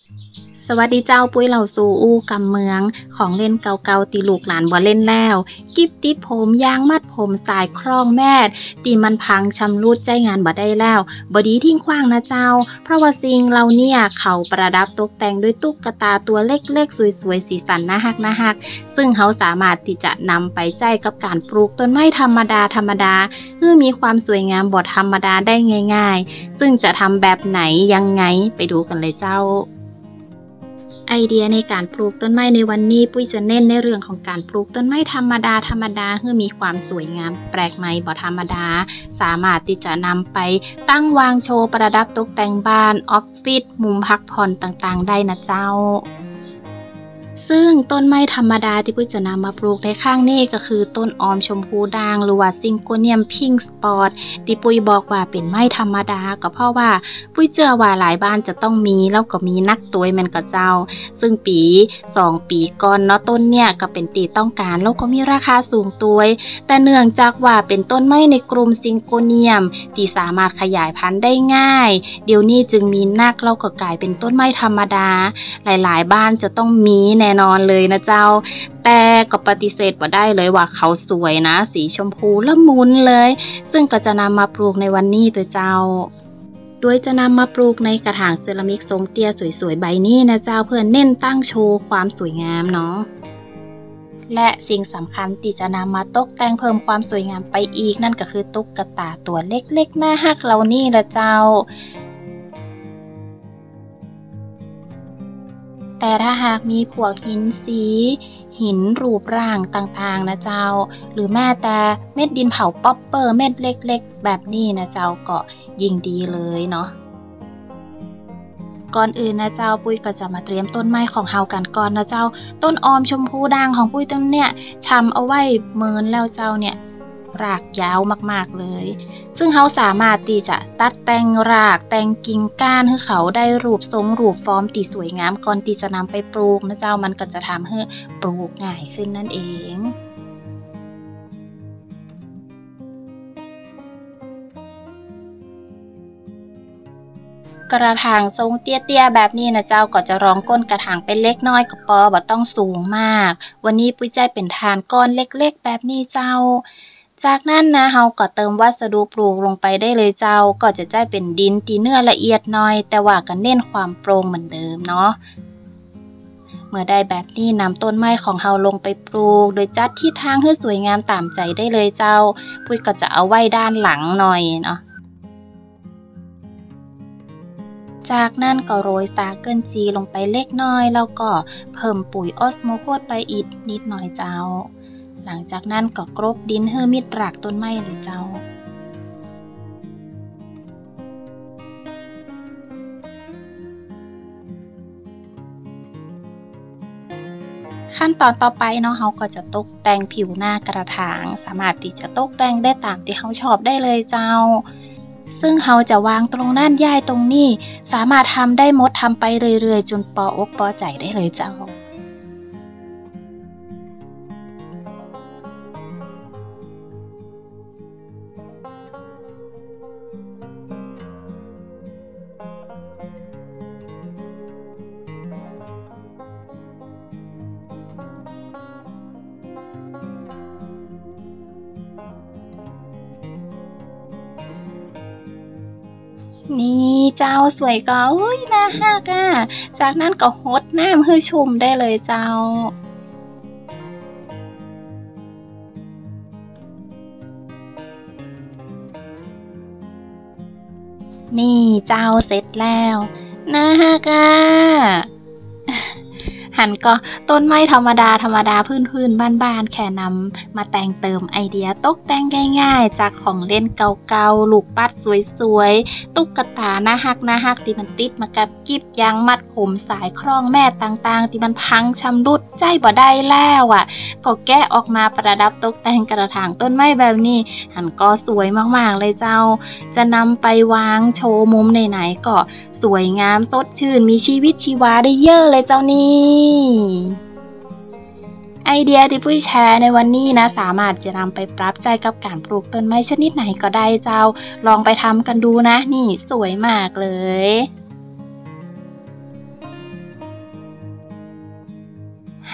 สวัสดีเจ้าปุ้ยเหล่าสู่อู้กำเมืองของเล่นเก่าๆตีลูกหลานบ่เล่นแล้วกิบติดผมยางมัดผมสายคล้องแม่ตีมันพังชำรุดใจงานบ่ได้แล้วบ่ดีทิ้งขว้างนะเจ้าเพราะว่าสิ่งเหล่าเนี่ยเขาประดับตกแต่งด้วยตุ๊กตาตัวเล็กๆสวยๆสีสันน่ารักซึ่งเขาสามารถที่จะนำไปใจกับการปลูกต้นไม้ธรรมดาเพื่อมีความสวยงามบ่ธรรมดาได้ง่ายๆซึ่งจะทำแบบไหนยังไงไปดูกันเลยเจ้า ไอเดียในการปลูกต้นไม้ในวันนี้ปุ้ยจะเน้นในเรื่องของการปลูกต้นไม้ธรรมดาให้มีความสวยงามแปลกใหม่บ่ธรรมดาสามารถที่จะนำไปตั้งวางโชว์ประดับตกแต่งบ้านออฟฟิศมุมพักผ่อนต่างๆได้นะเจ้า ซึ่งต้นไม้ธรรมดาที่ปุ้ยจะนำมาปลูกในข้างนี้ก็คือต้นออมชมพูด่างหรือว่าซิงโกเนียมพิงค์สปอตที่ปุ้ยบอกว่าเป็นไม้ธรรมดาก็เพราะว่าปุ้ยเชื่อว่าหลายบ้านจะต้องมีแล้วก็มีนักตัวยแมันก็เจ้าซึ่งปี2 ปีก่อนเนาะต้นเนี่ยก็เป็นตีต้องการแล้วก็มีราคาสูงตัวยแต่เนื่องจากว่าเป็นต้นไม้ในกลุ่มซิงโกเนียมที่สามารถขยายพันธุ์ได้ง่ายเดี๋ยวนี้จึงมีนักแล้วก็กลายเป็นต้นไม้ธรรมดาหลายๆบ้านจะต้องมีแน่นอนเลยนะเจ้าแต่ก็ปฏิเสธบ่ได้เลยว่าเขาสวยนะสีชมพูละมุนเลยซึ่งก็จะนำมาปลูกในวันนี้ตัวเจ้าโดยจะนำมาปลูกในกระถางเซรามิกทรงเตี้ยสวยๆใบนี้นะเจ้าเพื่อเน้นตั้งโชว์ความสวยงามเนาะและสิ่งสำคัญที่จะนำมาตกแต่งเพิ่มความสวยงามไปอีกนั่นก็คือตุ๊กตาตัวเล็กๆน่ารักเหล่านี้ละเจ้า แต่ถ้าหากมีพวกหินสีหินรูปร่างต่างๆนะเจ้าหรือแม้แต่เม็ดดินเผาป๊อปเปอร์เม็ดเล็กๆแบบนี้นะเจ้าก็ยิ่งดีเลยเนาะก่อนอื่นนะเจ้าปุ้ยก็จะมาเตรียมต้นไม้ของเฮากันก่อนนะเจ้าต้นออมชมพูด่างของปุ้ยต้นเนี่ยชำเอาไว้เมินแล้วเจ้าเนี่ยรากยาวมากๆเลยซึ่งเฮาสามารถที่จะตัดแต่งรากแต่งกิ่งก้านให้เขาได้รูปทรงรูปฟอร์มที่สวยงามก่อนที่จะนำไปปลูกนะเจ้ามันก็จะทำให้ปลูกง่ายขึ้นนั่นเอง กระถางทรงเตี้ยๆแบบนี้นะเจ้าก็จะรองก้นกระถางเป็นเล็กน้อยก็พอบ่ต้องสูงมากวันนี้ปุ้ยใจเป็นฐานก้อนเล็กๆแบบนี้เจ้าจากนั้นนะเราก็เติมวัสดุปลูกลงไปได้เลยเจ้าก็จะได้เป็นดินที่เนื้อละเอียดหน่อยแต่ว่าก็เน้นความโปร่งเหมือนเดิมเนาะเมื่อได้แบบนี้นำต้นไม้ของเราลงไปปลูกโดยจัดที่ทางให้สวยงามตามใจได้เลยเจ้าปุ้ยก็จะเอาไว้ด้านหลังหน่อยเนาะ จากนั้นก็โรยสาเกิลจีลงไปเล็กน้อยแล้วก็เพิ่มปุ๋ยออสโมโคสไปอีกนิดหน่อยเจ้าหลังจากนั้นก็กรบดินให้มิดรากต้นไม้เลยเจ้าขั้นตอนต่อไปเนาะเราก็จะตกแต่งผิวหน้ากระถางสามารถที่จะตกแต่งได้ตามที่เราชอบได้เลยเจ้าซึ่งเราจะวางตรงนั้นย้ายตรงนี้สามารถทำได้หมดทำไปเรื่อยๆจนพออกพอใจได้เลยเจ้า นี่เจ้าสวยก็อุ๊ยน่ารักอะจากนั้นก็รดน้ำให้ชุ่มได้เลยเจ้านี่เจ้าเสร็จแล้วน่ารักอะหันก็ต้นไม้ธรรมดาพื้นๆบ้านๆแค่นำมาแต่งเติมไอเดียตกแต่งง่ายๆจากของเล่นเก่าๆลูกปัดสวยๆตุ๊กตาน่ารักที่มันติดมากับกิ๊บยางมัดผมสายคล้องแม่ต่างๆที่มันพังชำรุดใจบ่ได้แล้วอะก็แกะออกมาประดับตกแต่งกระถางต้นไม้แบบนี้หันก็สวยมากๆเลยเจ้าจะนำไปวางโชว์มุมไหนๆก็ สวยงามสดชื่นมีชีวิตชีวาได้เยอะเลยเจ้านี่ไอเดียที่ปุ้ยแชร์ในวันนี้นะสามารถจะนำไปปรับใจกับการปลูกต้นไม้ชนิดไหนก็ได้เจ้าลองไปทำกันดูนะนี่สวยมากเลย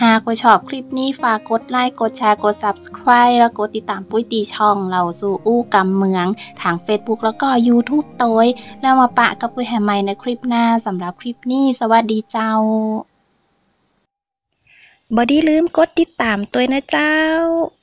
หากว่าชอบคลิปนี้ฝากกดไลค์กดแชร์กด Subscribe แล้วกดติดตามปุ้ยตีช่องเราสู่อู้กำเมืองทาง Facebook แล้วก็ YouTube โตยแล้วมาปะกับปุ้ยแฮมใหม่ในคลิปหน้าสำหรับคลิปนี้สวัสดีเจ้าบ่ได้ลืมกดติดตามตัวนะเจ้า